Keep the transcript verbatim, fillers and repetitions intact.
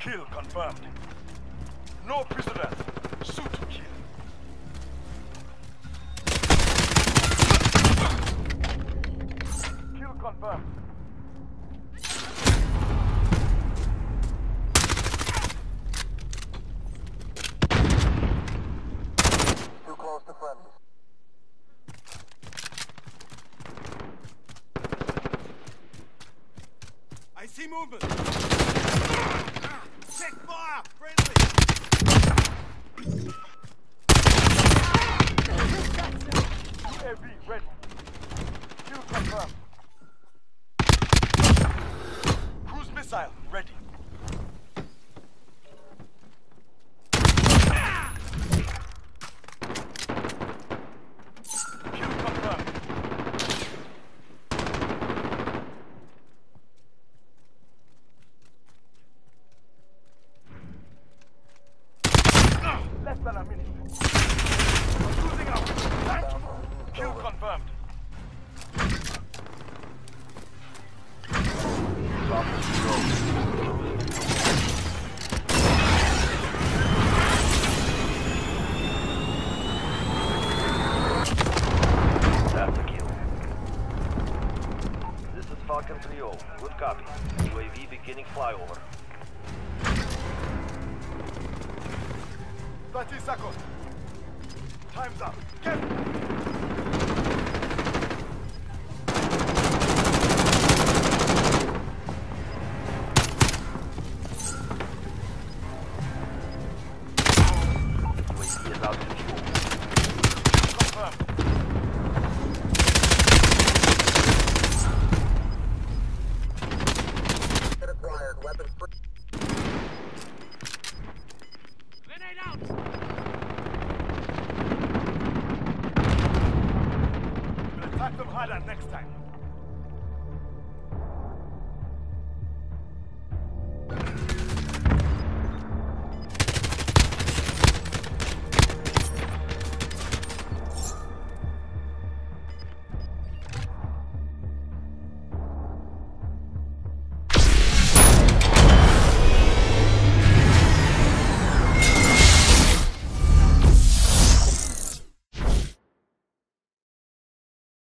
Kill confirmed. No prisoners. Shoot to kill. Kill confirmed. Too close to friendly. I see movement. Check fire! Friendly! U A V ready. Kill confirmed. Cruise missile ready. Kill confirmed. Less than a minute. We're losing our time. Kill confirmed. That's a kill. This is Falcon three oh. Good copy. U A V beginning flyover. thirty seconds. Time's up. Get